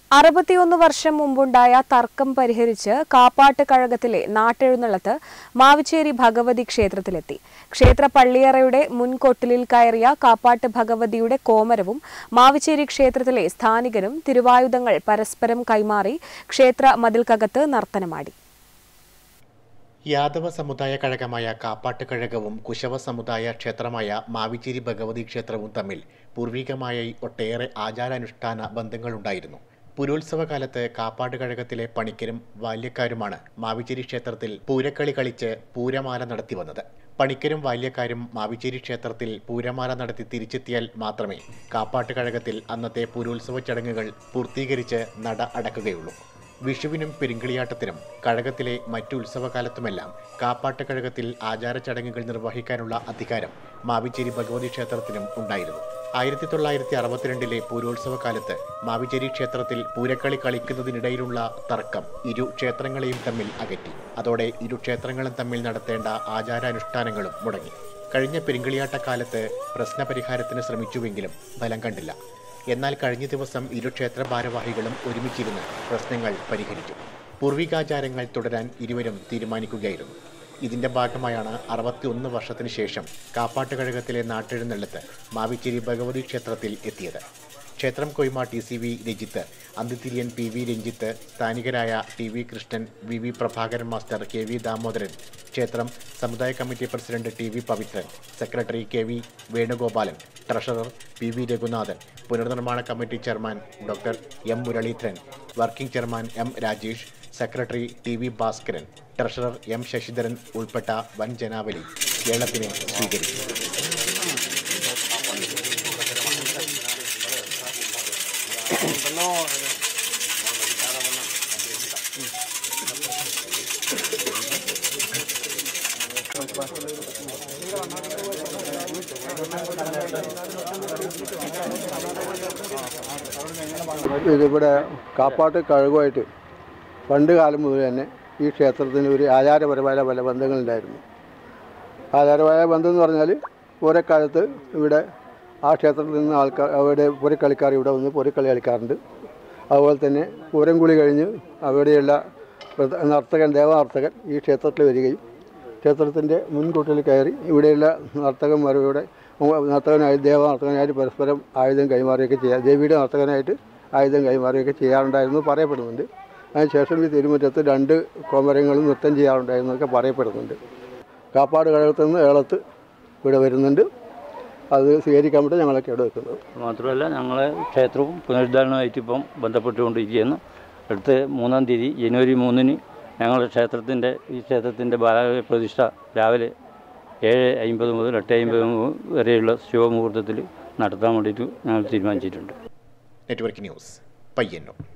61 വർഷം മുമ്പുണ്ടായ തർക്കം പരിഹരിച്ച് കാപ്പാട്ട് കഴകത്തിലെ നാട്ടെഴുന്നള്ളത്ത് മാവിച്ചേരി ഭഗവതി ക്ഷേത്രത്തിലെത്തി. ക്ഷേത്ര പള്ളിയറയുടെ മുൻകൊട്ടിലിൽ കയറിയ കാപ്പാട്ട് ഭഗവതിയുടെ കോമരവും മാവിച്ചേരി ക്ഷേത്രത്തിലെ സ്ഥാനികരും തിരുവായുധങ്ങൾ പരസ്പരം കൈമാറി ക്ഷേത്ര മതിൽക്കകത്ത് നർത്തനമാടി. യാദവ സമുദായ കഴകമായ കാപ്പാട്ട് കഴകവും കുശവ സമുദായ ക്ഷേത്രമായ മാവിച്ചേരി ഭഗവതി ക്ഷേത്രവും തമ്മിൽ പൂർവികമായി ഒട്ടേറെ ആചാരാനുഷ്ഠാന ബന്ധങ്ങളുണ്ടായിരുന്നു. പുരോത്സവകാലത്ത് കാപ്പാട്ട് കഴകത്തിലെ പണിക്കരും ബാല്യക്കാരുമാണ് മാവിച്ചേരി ക്ഷേത്രത്തിൽ പൂരക്കളി കളിച്ച് പൂരമാല നടത്തി വന്നത്. പണിക്കരും ബാല്യക്കാരും മാവിച്ചേരി ക്ഷേത്രത്തിൽ പൂരമാല നടത്തി തിരിച്ചെത്തിയാൽ മാത്രമേ കാപ്പാട്ട് കഴകത്തിൽ അന്നത്തെ പുരോത്സവ ചടങ്ങുകൾ പൂർത്തീകരിച്ച് നട അടക്കുകയുള്ളൂ. വിഷുവിനും പെരുങ്കളിയാട്ടത്തിനും കഴകത്തിലെ മറ്റു ഉത്സവകാലത്തുമെല്ലാം കാപ്പാട്ട് കഴകത്തിൽ ആചാര ചടങ്ങുകൾ നിർവഹിക്കാനുള്ള അധികാരം മാവിച്ചേരി ഭഗവതി ക്ഷേത്രത്തിനും ഉണ്ടായിരുന്നു. 1962 പൂരോത്സവകാലത്ത് മാവിച്ചേരി ക്ഷേത്രത്തിൽ പൂരക്കളി കളിക്കുന്നതിനിടയിലുള്ള തർക്കം ഇരു ക്ഷേത്രങ്ങളെയും തമ്മിൽ അകറ്റി. അതോടെ ഇരു ക്ഷേത്രങ്ങളും തമ്മിൽ നടത്തേണ്ട ആചാരാനുഷ്ഠാനങ്ങളും മുടങ്ങി. കഴിഞ്ഞ പെരുങ്കളിയാട്ടക്കാലത്ത് പ്രശ്നപരിഹാരത്തിന് ശ്രമിച്ചുവെങ്കിലും ഫലം കണ്ടില്ല. എന്നാൽ കഴിഞ്ഞ ദിവസം ഇരു ക്ഷേത്ര ഭാരവാഹികളും ഒരുമിച്ചിരുന്ന് പ്രശ്നങ്ങൾ പരിഹരിച്ചു. പൂർവികാചാരങ്ങൾ തുടരാൻ ഇരുവരും തീരുമാനിക്കുകയായിരുന്നു. ഇതിന്റെ ഭാഗമായാണ് 61 വർഷത്തിന് ശേഷം കാപ്പാട്ട് കഴകത്തിലെ നാട്ടെഴുന്നള്ളത്ത് മാവിച്ചേരി ഭഗവതി ക്ഷേത്രത്തിൽ എത്തിയത്. ക്ഷേത്രം കൊയ്മ TCV രഞ്ജിത്ത്, അന്തിതിരിയൻ PV രഞ്ജിത്ത്, സ്ഥാനികരായ TV Krishnan, VV Prabhakaran master, KV Damodaran, ക്ഷേത്രം സമുദായ committee president TV Pavithran, secretary KV Venugopalan, treasurer PV Raghunathan, പുനർനിർമ്മാണ committee chairman doctor M Muraleedharan, working chairman M Rajesh, secretary TV Bhaskaran, treasurer M Sasidharan ഉൾപ്പെട്ട വൻ ജനാവലി കേരളത്തിനെ സ്വീകരിച്ചു. ഇതിവിടെ കാപ്പാട്ട് കഴകമായിട്ട് പണ്ട് കാലം മുതൽ തന്നെ ഈ ക്ഷേത്രത്തിന് ഒരു ആചാരപരമായ പല ബന്ധങ്ങളുണ്ടായിരുന്നു. ആചാരപരമായ ബന്ധം എന്ന് പറഞ്ഞാൽ പൂരക്കാലത്ത് ഇവിടെ ആ ക്ഷേത്രത്തിൽ നിന്ന് ആൾക്കാർ അവിടെ പൂരക്കളിക്കാർ ഇവിടെ വന്ന് പൂരക്കളി കളിക്കാറുണ്ട്. അതുപോലെ തന്നെ പൂരം കുളി കഴിഞ്ഞ് അവിടെയുള്ള നർത്തകൻ ദേവനർത്തകൻ ഈ ക്ഷേത്രത്തിൽ വരികയും ക്ഷേത്രത്തിൻ്റെ മുൻകൂട്ടിൽ കയറി ഇവിടെയുള്ള നർത്തകന്മാരുടെ നർത്തകനായി ദേവനർത്തകനായിട്ട് പരസ്പരം ആയുധം കൈമാറുകയൊക്കെ ചെയ്യുക, ദേവിയുടെ നർത്തകനായിട്ട് ആയുധം കൈമാറുകയൊക്കെ ചെയ്യാറുണ്ടായിരുന്നു പറയപ്പെടുന്നുണ്ട്. അതിനുശേഷം ഈ തിരുമുറ്റത്ത് 2 കോമരങ്ങളും നൃത്തം ചെയ്യാറുണ്ടായിരുന്നൊക്കെ പറയപ്പെടുന്നുണ്ട്. കാപ്പാട് കഴകത്തിൽ നിന്ന് ഏളത്ത് ഇവിടെ വരുന്നുണ്ട്. അത് സ്വീകരിക്കാൻ വേണ്ടി ഞങ്ങളൊക്കെ ഇവിടെ വെക്കുന്നത്. മാത്രമല്ല ഞങ്ങളെ ക്ഷേത്രവും പുനരുദ്ധാരണമായിട്ട് ഇപ്പം ബന്ധപ്പെട്ടുകൊണ്ടിരിക്കുകയാണ്. അടുത്ത 3-ാം തീയതി ജനുവരി 3-ന് ഞങ്ങളുടെ ഈ ക്ഷേത്രത്തിൻ്റെ ബാലക പ്രതിഷ്ഠ രാവിലെ 7:50 മുതൽ 8:50 വരെയുള്ള ശുഭമുഹൂർത്തത്തിൽ നടത്താൻ വേണ്ടിയിട്ട് ഞങ്ങൾ തീരുമാനിച്ചിട്ടുണ്ട്. Network news, Payyanur.